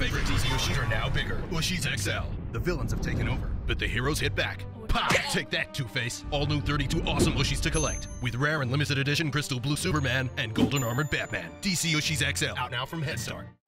favorite DC Ooshies are now bigger. Ooshies XL. The villains have taken over, but the heroes hit back. Pow! Take that, Two-Face. All new 32 awesome Ooshies to collect, with rare and limited edition crystal blue Superman and golden armored Batman. DC Ooshies XL, out now from Head Start.